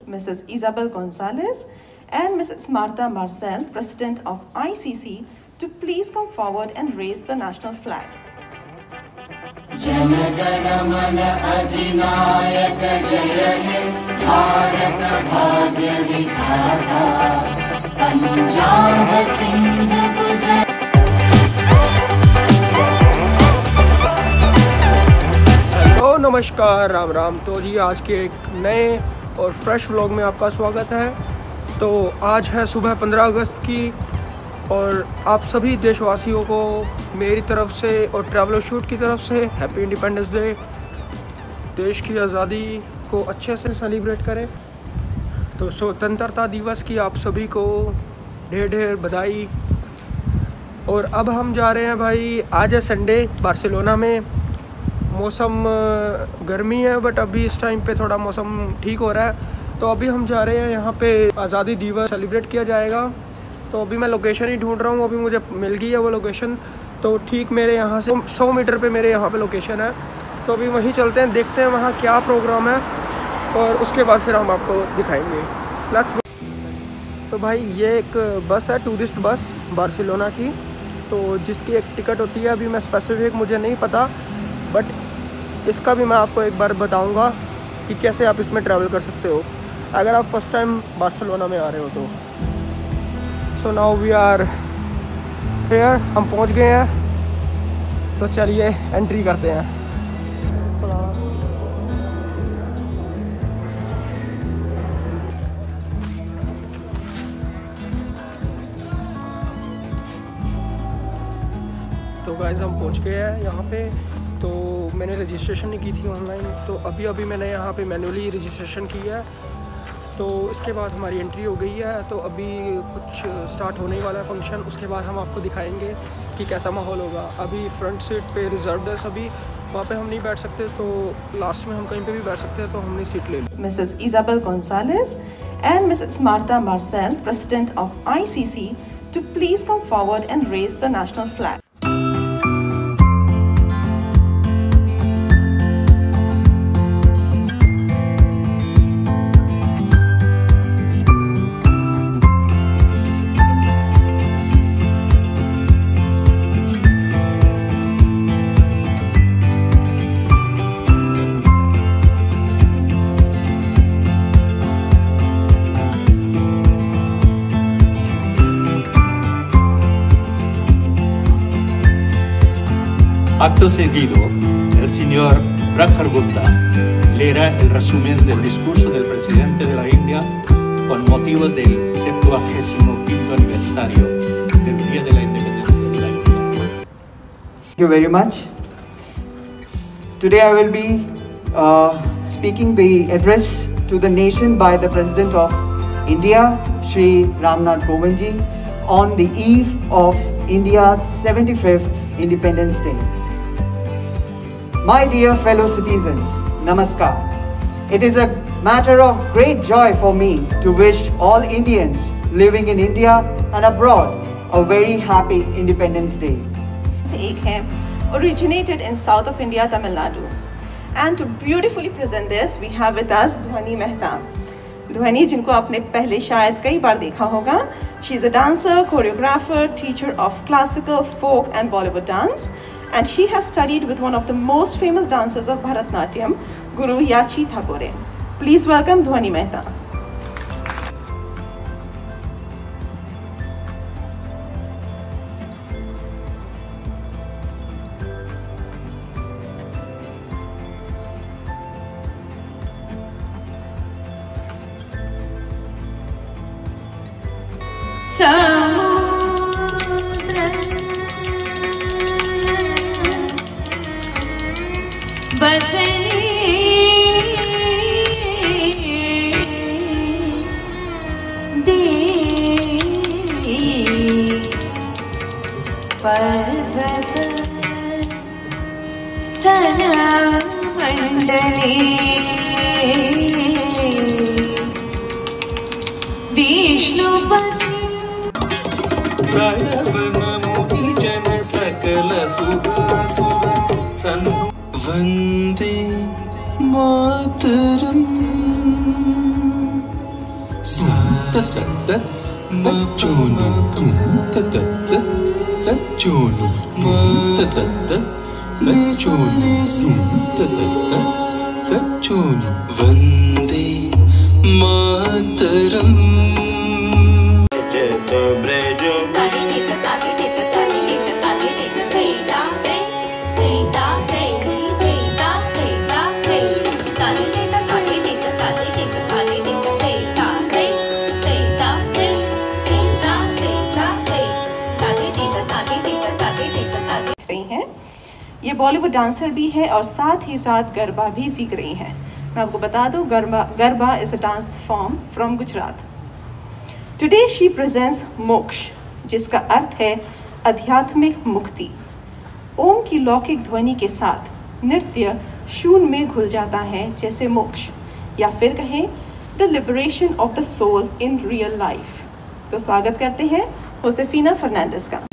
Mrs. Isabel Gonzalez, and Mrs. Martha Marcel, President of ICC, to please come forward and raise the national flag. जनगण मन अधिनायक जय हे भारत भाग्य विधाता Punjab Sindh Gujarat. Hello नमस्कार राम राम। तो जी आज के एक नए और फ्रेश व्लॉग में आपका स्वागत है। तो आज है सुबह 15 अगस्त की और आप सभी देशवासियों को मेरी तरफ से और ट्रैवलर शूट की तरफ से हैप्पी इंडिपेंडेंस डे। देश की आज़ादी को अच्छे से सेलिब्रेट करें। तो स्वतंत्रता दिवस की आप सभी को ढेर ढेर बधाई। और अब हम जा रहे हैं भाई, आज है संडे, बार्सिलोना में मौसम गर्मी है बट अभी इस टाइम पे थोड़ा मौसम ठीक हो रहा है। तो अभी हम जा रहे हैं, यहाँ पे आज़ादी दिवस सेलिब्रेट किया जाएगा। तो अभी मैं लोकेशन ही ढूंढ रहा हूँ, अभी मुझे मिल गई है वो लोकेशन। तो ठीक मेरे यहाँ से 100 मीटर पे मेरे यहाँ पे लोकेशन है। तो अभी वहीं चलते हैं, देखते हैं वहाँ क्या प्रोग्राम है और उसके बाद फिर हम आपको दिखाएंगे। Let's go. तो भाई ये एक बस है, टूरिस्ट बस बार्सिलोना की, तो जिसकी एक टिकट होती है। अभी मैं स्पेसिफिक मुझे नहीं पता बट इसका भी मैं आपको एक बार बताऊँगा कि कैसे आप इसमें ट्रैवल कर सकते हो अगर आप फर्स्ट टाइम बार्सिलोना में आ रहे हो तो। So now we are here, हम पहुंच गए हैं। तो चलिए एंट्री करते हैं। तो गाइस हम पहुंच गए हैं यहाँ पे। तो मैंने रजिस्ट्रेशन नहीं की थी ऑनलाइन, तो अभी मैंने यहाँ पे मैन्युअली रजिस्ट्रेशन की है। तो इसके बाद हमारी एंट्री हो गई है। तो अभी कुछ स्टार्ट होने वाला है फंक्शन, उसके बाद हम आपको दिखाएंगे कि कैसा माहौल होगा। अभी फ्रंट सीट पे रिजर्व्ड है सभी, वहाँ पे हम नहीं बैठ सकते, तो लास्ट में हम कहीं पे भी बैठ सकते हैं, तो हमने सीट ले ली। Mrs. Isabel Gonzalez and Mrs. Martha Marcel, President of ICC, to please come forward and raise the national flag. Acto seguido, el señor Prakhar Gupta leerá el resumen del discurso del presidente de la India con motivo del 75º aniversario del Día de la Independencia de la India. Thank you very much. Today I will be speaking the address to the nation by the President of India, Shri Ramnath Kovind ji, on the eve of India's 75th Independence Day. My dear fellow citizens, Namaskar. It is a matter of great joy for me to wish all Indians living in India and abroad a very happy Independence Day. एक है originated in south of India, Tamil Nadu, and to beautifully present this we have with us Dhwani Mehta. Dhwani जिनको आपने पहले शायद कई बार देखा होगा. She is a dancer, choreographer, teacher of classical, folk and Bollywood dance. And she has studied with one of the most famous dancers of Bharatanatyam, Guru Yachi Thakore. Please welcome Dhwani Mehta. पर्वत स्तन मंडले विष्णुपति गणवन मुनि जन सकल सुख सुर वंदे मातरम तच्चोनु तच्चोनु तच्चोनु वंदे मातरम। रही हैं। ये बॉलीवुड डांसर भी है और साथ ही साथ गरबा भी सीख रही हैं। मैं आपको बता दूं, garba is a dance form from Gujarat. Today she presents Moksha, जिसका अर्थ है आध्यात्मिक मुक्ति। ओम की लौकिक ध्वनि के साथ नृत्य शून्य में घुल जाता है जैसे मोक्ष, या फिर कहें the liberation of the soul in real life. तो स्वागत करते हैं जोसेफिना फर्नांडिस का।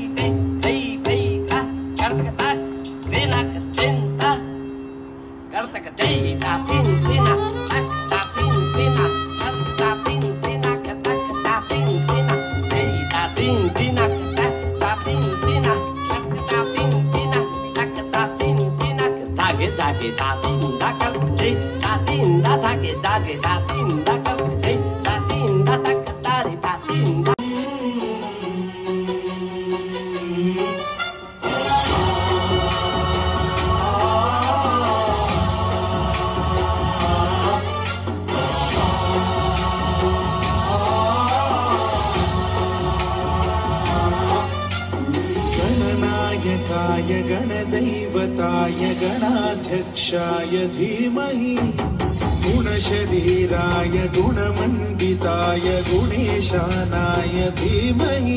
गणनायकाय गणदैवताय गणाध्यक्षाय धीमहि गुणशरीराय गुणमण्डिताय गुणेशानाय धीमहि।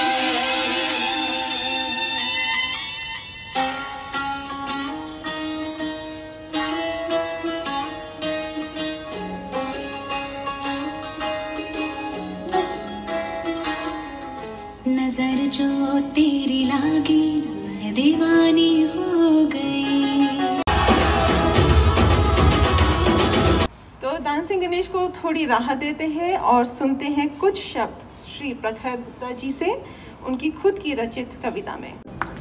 नजर जो तेरी लागी मैं दीवानी हो गई। तो डांसिंग गणेश को थोड़ी राहत देते हैं और सुनते हैं कुछ शब्द श्री प्रखर गुप्ता जी से उनकी खुद की रचित कविता में।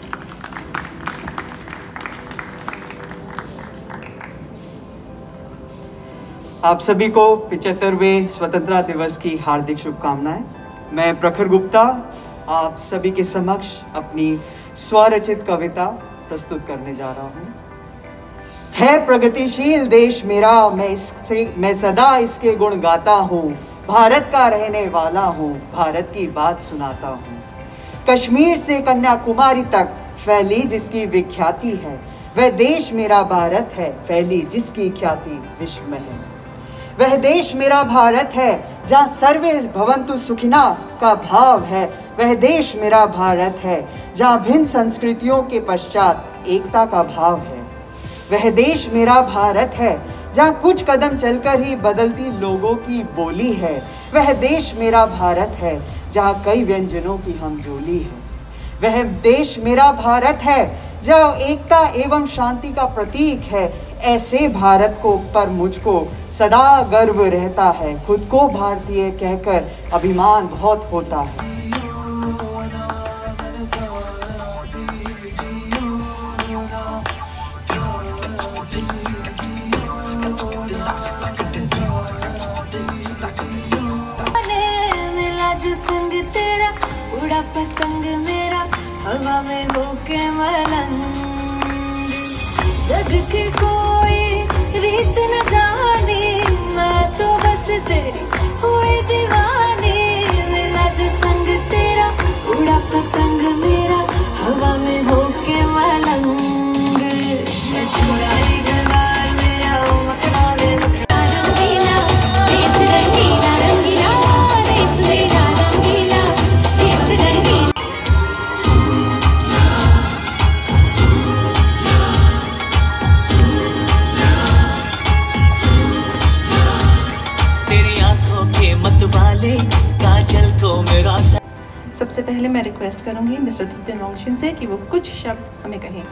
आप सभी को 75वें स्वतंत्रता दिवस की हार्दिक शुभकामनाएं। मैं प्रखर गुप्ता आप सभी के समक्ष अपनी स्वरचित कविता प्रस्तुत करने जा रहा हूं। है प्रगतिशील देश मेरा, मैं सदा इसके गुण गाता हूँ। भारत का रहने वाला हूँ, भारत की बात सुनाता हूँ। कश्मीर से कन्याकुमारी तक फैली जिसकी विख्याति है, वह देश मेरा भारत है, फैली जिसकी ख्याति विश्व में है। वह देश मेरा भारत है जहाँ सर्वे भवन्तु सुखिना का भाव है। वह देश मेरा भारत है जहाँ भिन्न संस्कृतियों के पश्चात एकता का भाव है। वह देश मेरा भारत है जहाँ कुछ कदम चलकर ही बदलती लोगों की बोली है। वह देश मेरा भारत है जहाँ कई व्यंजनों की हमजोली है। वह देश मेरा भारत है जहाँ एकता एवं शांति का प्रतीक है। ऐसे भारत को पर मुझको सदा गर्व रहता है। खुद को भारतीय कहकर अभिमान बहुत होता है। संग तेरा उड़ा पतंग मेरा हवा में होके मलंग। जग की कोई रीत न जानी, मैं तो बस तेरी हुई दीवानी। मिला जो संग तेरा उड़ा पतंग मेरा हवा में होके मलंग। मैं छुड़ाई गंगार मेरा मखना वे मखना रंगीला, देश रंगीला रंगीला, देश मेरा रंगीला, देश रंगीला। तेरी आंखों के मतवाले काजल को मेरा। सबसे पहले मैं रिक्वेस्ट करूंगी मिस्टर तुतिन रोंगशिन से कि वो कुछ शब्द हमें कहें।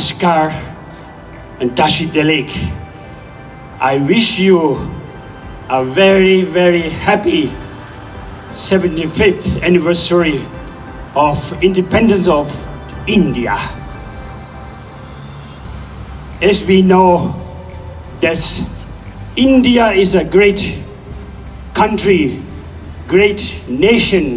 Namaskar and Tashi Delik. I wish you a very, very happy 75th anniversary of independence of India. As we know that India is a great country, great nation,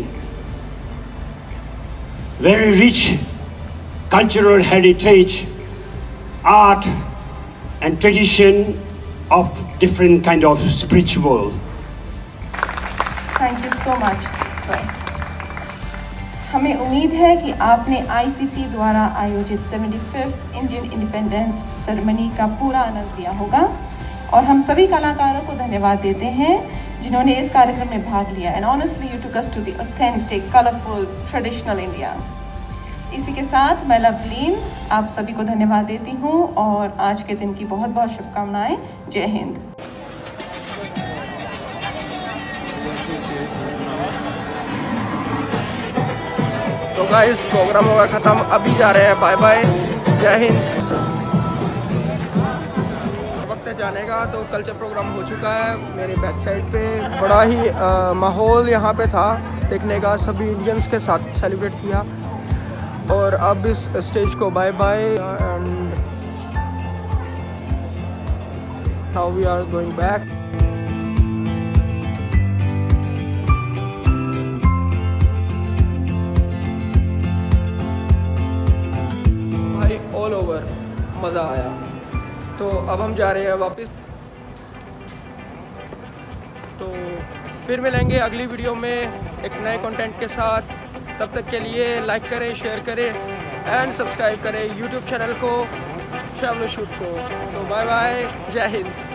very rich cultural heritage, art and tradition of different kind of spiritual. Thank you so much sir. हमें उम्मीद है कि आपने ICC द्वारा आयोजित 75th Indian independence ceremony का पूरा आनंद लिया होगा और हम सभी कलाकारों को धन्यवाद देते हैं जिन्होंने इस कार्यक्रम में भाग लिया। And honestly you took us to the authentic colourful traditional India. इसी के साथ मैं लवलीन आप सभी को धन्यवाद देती हूँ और आज के दिन की बहुत बहुत शुभकामनाएं। जय हिंद। तो गाइस प्रोग्राम होगा ख़त्म, अभी जा रहे हैं, बाय बाय, जय हिंद। वक्त है जाने का, तो कल्चर प्रोग्राम हो चुका है। मेरी बैक साइड पे बड़ा ही माहौल यहाँ पे था देखने का, सभी इंडियंस के साथ सेलिब्रेट किया और अब इस स्टेज को bye bye and now we are going back. भाई ऑल ओवर मज़ा आया, तो अब हम जा रहे हैं वापस। तो फिर मिलेंगे अगली वीडियो में एक नए कंटेंट के साथ। तब तक के लिए लाइक करें, शेयर करें एंड सब्सक्राइब करें यूट्यूब चैनल को, ट्रैवल शूट को। तो बाय बाय, जय हिंद।